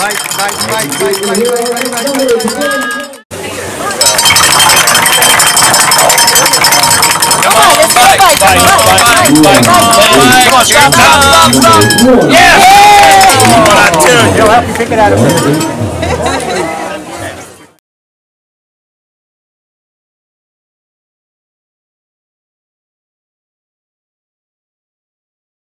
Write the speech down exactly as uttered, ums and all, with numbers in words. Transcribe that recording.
Bike, bike, bike, bike, bike, bike, bike, bike, bike. Come on, let's go, bike, bike, bike, bike, bike. Come on, stop, stop, stop, stop. Yeah! What I tell you. He'll help you pick it out of there.